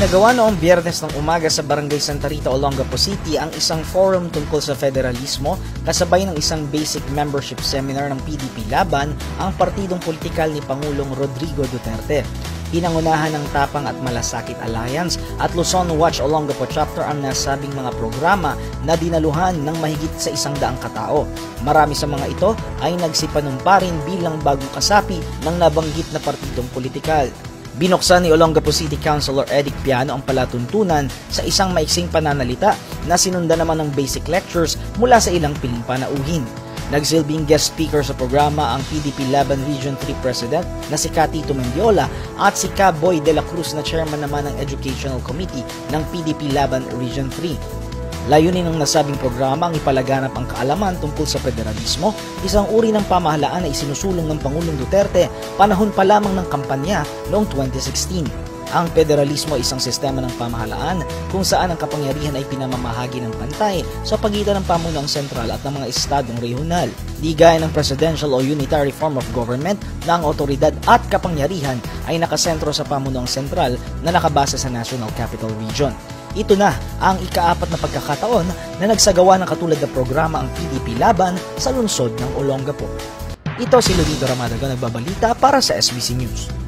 Isinagawa noong Biyernes ng umaga sa Barangay Santa Rita, Olongapo City ang isang forum tungkol sa federalismo kasabay ng isang basic membership seminar ng PDP laban ang partidong politikal ni Pangulong Rodrigo Duterte. Pinangunahan ng Tapang at Malasakit Alliance at Luzon Watch Olongapo Chapter ang nasabing mga programa na dinaluhan ng mahigit sa 100 katao. Marami sa mga ito ay nagsipanumpa rin bilang bagong kasapi ng nabanggit na partidong politikal. Binuksan ni Olongapo City Councilor Edic Piano ang palatuntunan sa isang maiksing pananalita na sinundan naman ng basic lectures mula sa ilang piling panauhin. Nagsilbing guest speaker sa programa ang PDP Laban Region 3 President na si Tito Mendiola at si Boy de la Cruz na chairman naman ng Educational Committee ng PDP Laban Region 3. Layunin ng nasabing programa ang ipalaganap ang kaalaman tungkol sa federalismo, isang uri ng pamahalaan na isinusulong ng Pangulong Duterte panahon pa lamang ng kampanya noong 2016. Ang federalismo ay isang sistema ng pamahalaan kung saan ang kapangyarihan ay pinamamahagi ng pantay sa pagitan ng pamunuang sentral at ng mga estadong regional. Di gaya ng presidential o unitary form of government na ang otoridad at kapangyarihan ay nakasentro sa pamunuang sentral na nakabase sa National Capital Region. Ito na ang ika-4 na pagkakataon na nagsagawa ng katulad na programa ang PDP Laban sa lungsod ng Olongapo. Ito si Lolito Ramadaga nagbabalita para sa SBC News.